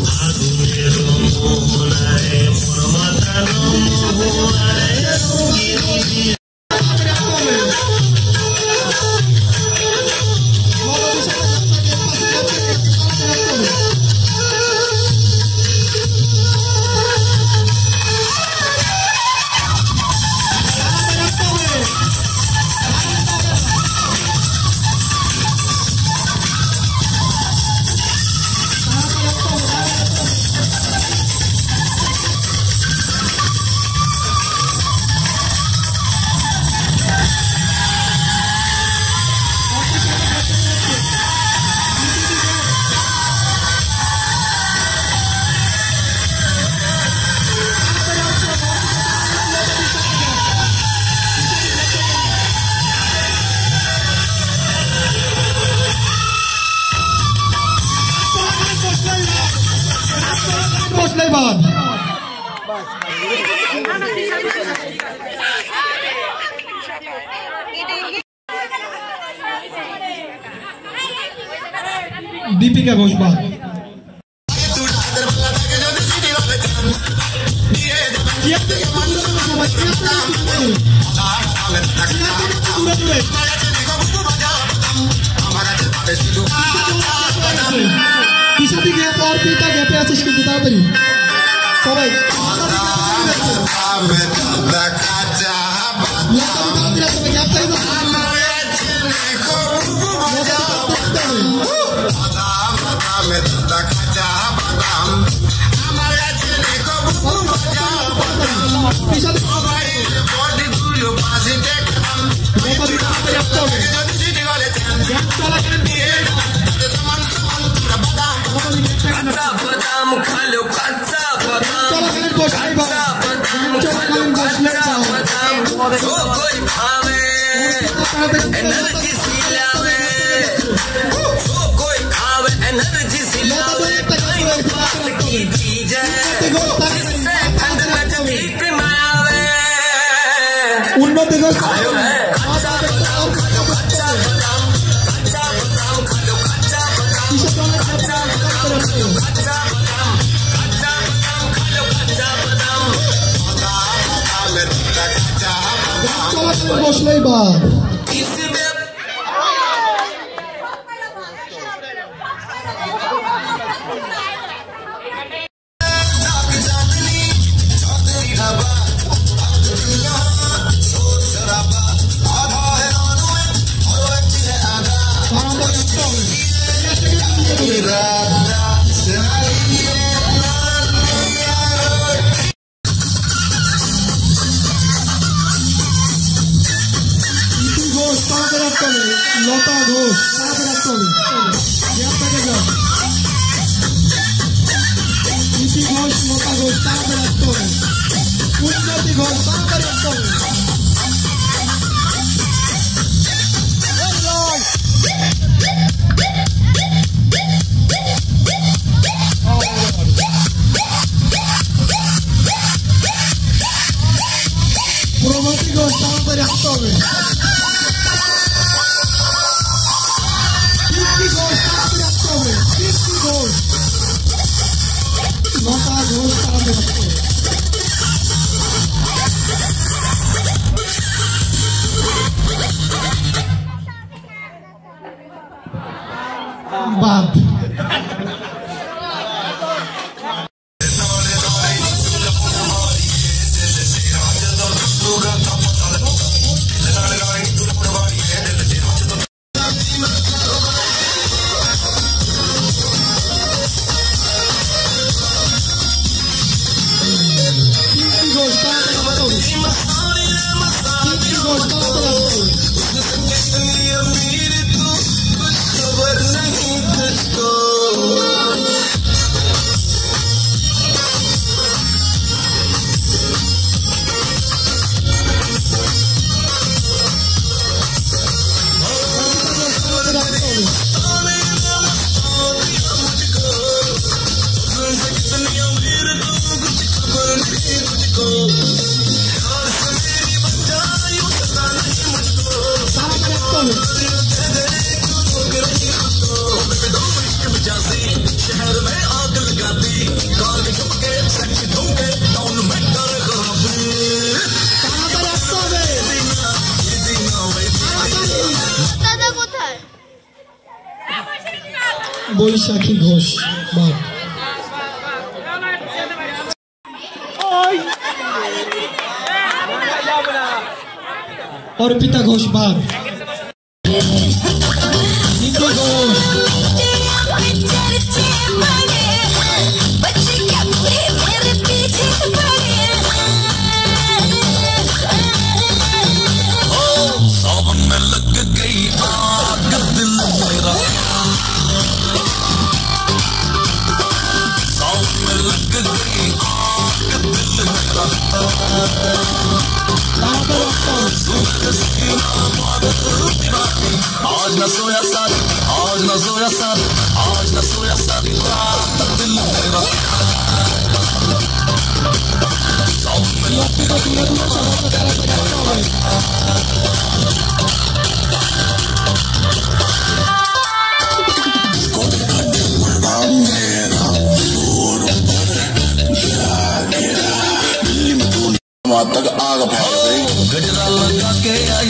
दीपिका घोषपाल और पिता गैपे आছিস কিন্তু তাড়াতাড়ি সবাই एनर्जी सिलावे कोई खावे एनर्जी सिलावे पास की चीज है जिससे ठंड नजदीक ना आवे उन्नति को खाओ कच्चा बादाम खाओ कच्चा बादाम कच्चा बादाम खाओ कच्चा बादाम कच्चा बादाम खाओ कच्चा बादाम कच्चा बादाम खाओ कच्चा बादाम বসলেই বা লতা ঘোষ ইতি ঘোষ লতা ঘোষ তাড়াতাড়ি আসতে হবে উন্নতি ঘোষ তাড়াতাড়ি আসতে হবে প্রগতি ঘোষ তাড়াতাড়ি আসতে হবে লতা ঘোষ বাদ शहर में आग लगाती বৈশাখী ঘোষ বাঘ। অর্পিতা ঘোষ বাঘ। নিকো ঘোষ। आज न सोया सारी, आज न सोया सारी, आज न सोया सारी रात दिल मेरा। तक आग भाग गई गजरा लगा के आई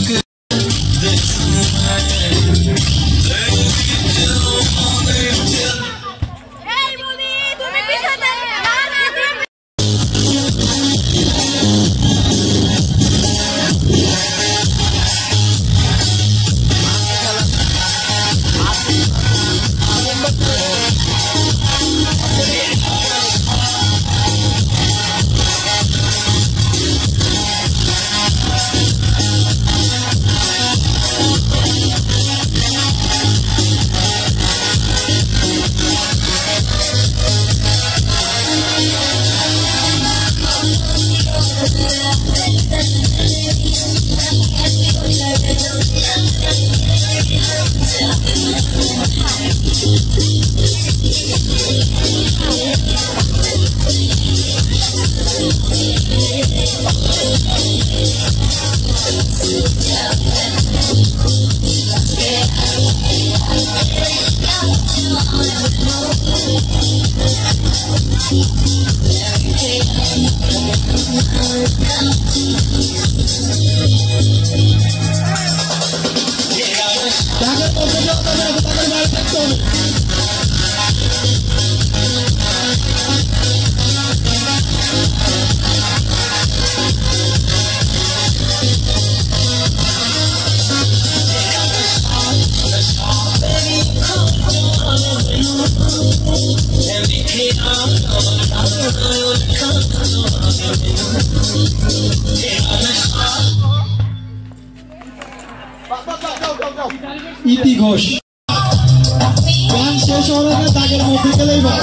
ইতি ঘোষ গান শেষ হবে তাদের মধ্যে গেলেই বা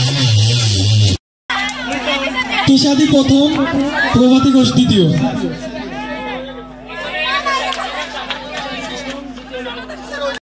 তুষাদি প্রথম, প্রভাতী ঘোষ দ্বিতীয়।